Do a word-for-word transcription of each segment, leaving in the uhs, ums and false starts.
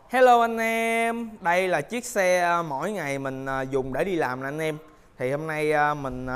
Hello anh em, đây là chiếc xe mỗi ngày mình dùng để đi làm nè anh em. Thì hôm nay mình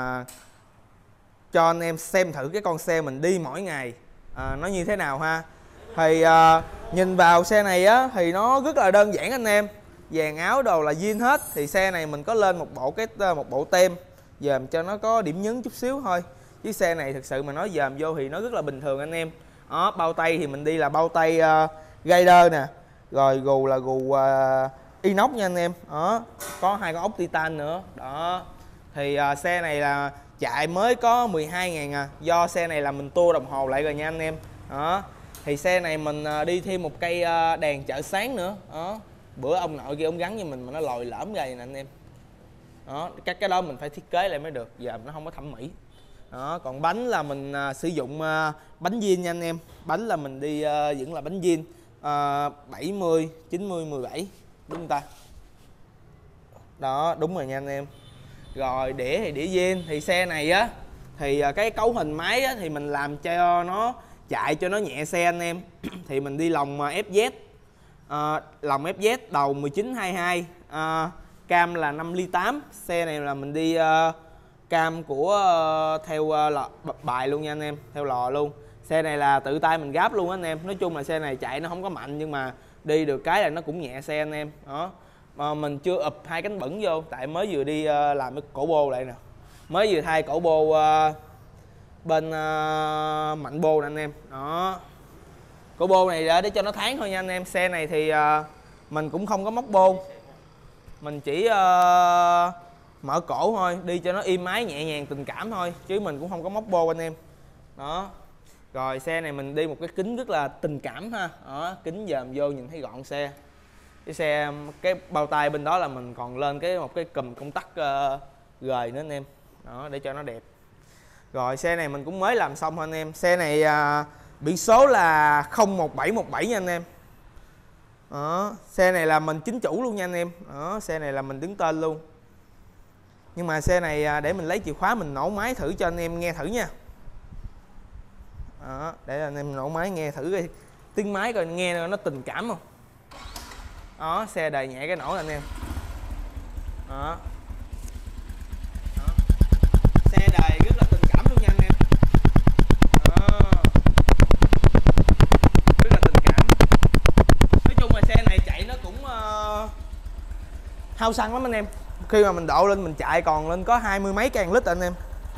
cho anh em xem thử cái con xe mình đi mỗi ngày à, nó như thế nào ha. Thì à, nhìn vào xe này á thì nó rất là đơn giản anh em. Dàn áo đồ là zin hết. Thì xe này mình có lên một bộ cái một bộ tem dòm cho nó có điểm nhấn chút xíu thôi. Chiếc xe này thực sự mà nói dòm vô thì nó rất là bình thường anh em. Đó, bao tay thì mình đi là bao tay uh, Raider nè. Rồi gù là gù uh, inox nha anh em. Đó, có hai con ốc titan nữa. Đó. Thì uh, xe này là chạy mới có mười hai ngàn à. Do xe này là mình tua đồng hồ lại rồi nha anh em. Đó. Thì xe này mình uh, đi thêm một cây uh, đèn chợ sáng nữa. Đó. Bữa ông nội kia ông gắn cho mình mà nó lòi lõm ra vậy nè anh em. Đó, các cái đó mình phải thiết kế lại mới được, giờ nó không có thẩm mỹ. Đó, còn bánh là mình uh, sử dụng uh, bánh zin nha anh em. Bánh là mình đi uh, vẫn là bánh zin uh, bảy mươi, chín mươi, mười bảy. Đúng không ta? Đó, đúng rồi nha anh em. Rồi đĩa thì đĩa zin. Thì xe này á thì uh, cái cấu hình máy á, thì mình làm cho nó chạy cho nó nhẹ xe anh em. Thì mình đi lồng uh, ép dét, uh, lồng ép dét đầu mười chín hai mươi hai, uh, cam là năm ly tám. Xe này là mình đi uh, cam của uh, theo uh, lò, bài luôn nha anh em, theo lò luôn. Xe này là tự tay mình gáp luôn anh em. Nói chung là xe này chạy nó không có mạnh nhưng mà đi được cái là nó cũng nhẹ xe anh em. Đó, mà mình chưa ụp hai cánh bẩn vô tại mới vừa đi uh, làm cái cổ bô lại nè, mới vừa thay cổ bô uh, bên uh, mạnh bô nè anh em. Đó, cổ bô này để cho nó thoáng thôi nha anh em. Xe này thì uh, mình cũng không có móc bô, mình chỉ uh, mở cổ thôi, đi cho nó im ái nhẹ nhàng tình cảm thôi, chứ mình cũng không có móc bô anh em. Đó. Rồi xe này mình đi một cái kính rất là tình cảm ha. Đó, kính dòm vô nhìn thấy gọn xe. Cái xe cái bao tay bên đó là mình còn lên cái một cái cùm công tắc uh, gời nữa anh em. Đó, để cho nó đẹp. Rồi xe này mình cũng mới làm xong anh em. Xe này uh, biển số là không một bảy một bảy nha anh em. Đó, xe này là mình chính chủ luôn nha anh em. Đó, xe này là mình đứng tên luôn. Nhưng mà xe này để mình lấy chìa khóa mình nổ máy thử cho anh em nghe thử nha. Đó, để anh em nổ máy nghe thử cái tiếng máy coi nghe nó tình cảm không. Đó, xe đầy nhẹ cái nổ anh em. Đó. Đó. Xe đầy rất là tình cảm luôn nha anh em. Đó. Rất là tình cảm. Nói chung là xe này chạy nó cũng uh, hao xăng lắm anh em. Khi mà mình độ lên mình chạy còn lên có hai mươi mấy can lít anh em.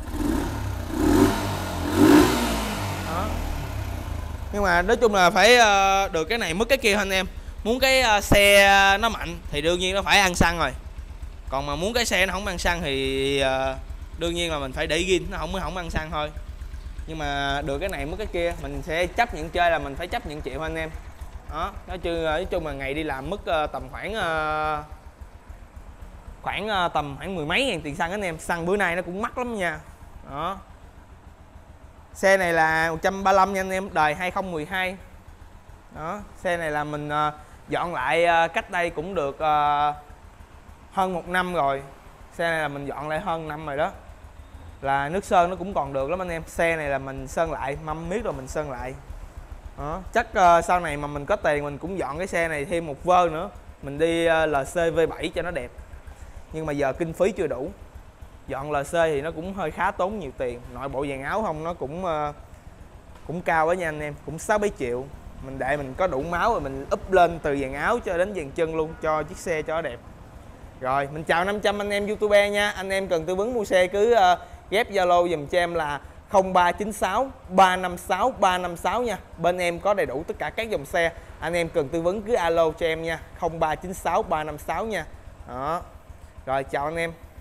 Đó. Nhưng mà nói chung là phải uh, được cái này mất cái kia anh em. Muốn cái uh, xe nó mạnh thì đương nhiên nó phải ăn xăng rồi. Còn mà muốn cái xe nó không ăn xăng thì uh, đương nhiên là mình phải để zin, nó không mới không ăn xăng thôi. Nhưng mà được cái này mất cái kia, mình sẽ chấp nhận chơi là mình phải chấp nhận chịu anh em. Đó, nói chung nói chung là ngày đi làm mất uh, tầm khoảng uh, khoảng uh, tầm khoảng mười mấy ngàn tiền xăng anh em. Xăng bữa nay nó cũng mắc lắm nha. Đó. Xe này là một trăm ba mươi lăm nha anh em, đời hai không một hai. Đó, xe này là mình uh, dọn lại uh, cách đây cũng được uh, hơn một năm rồi. Xe này là mình dọn lại hơn năm rồi đó. Là nước sơn nó cũng còn được lắm anh em. Xe này là mình sơn lại, mâm miết rồi mình sơn lại. Đó, chắc uh, sau này mà mình có tiền mình cũng dọn cái xe này thêm một vơ nữa. Mình đi uh, lờ xê vê bảy cho nó đẹp. Nhưng mà giờ kinh phí chưa đủ. Dọn lờ xê thì nó cũng hơi khá tốn nhiều tiền. Nội bộ dàn áo không nó cũng uh, cũng cao quá nha anh em, cũng sáu bảy triệu. Mình để mình có đủ máu rồi mình úp lên từ dàn áo cho đến dàn chân luôn cho chiếc xe cho nó đẹp. Rồi mình chào năm trăm anh em YouTuber nha. Anh em cần tư vấn mua xe cứ uh, ghép Zalo dùm cho em là không ba chín sáu ba năm sáu ba năm sáu nha. Bên em có đầy đủ tất cả các dòng xe. Anh em cần tư vấn cứ alo cho em nha, không ba chín sáu ba năm sáu nha. Đó. Rồi chào anh em.